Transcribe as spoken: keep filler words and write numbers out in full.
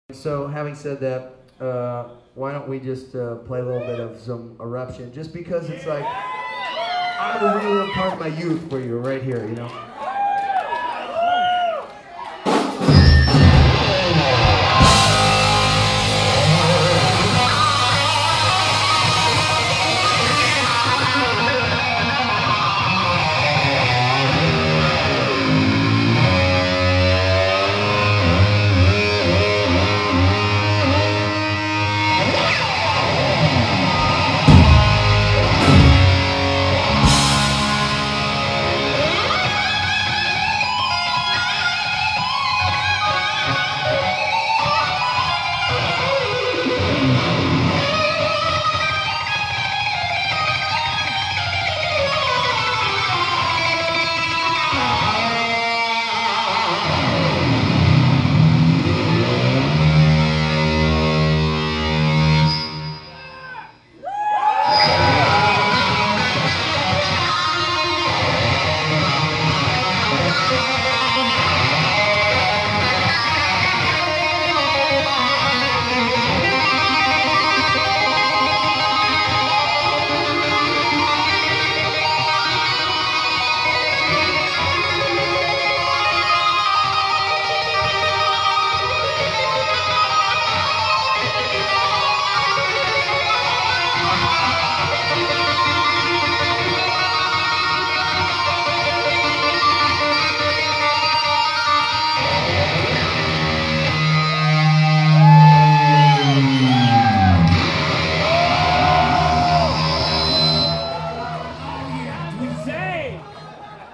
So having said that, uh, why don't we just uh, play a little bit of some Eruption, just because it's like, I'm gonna relive part of my youth for you right here, you know?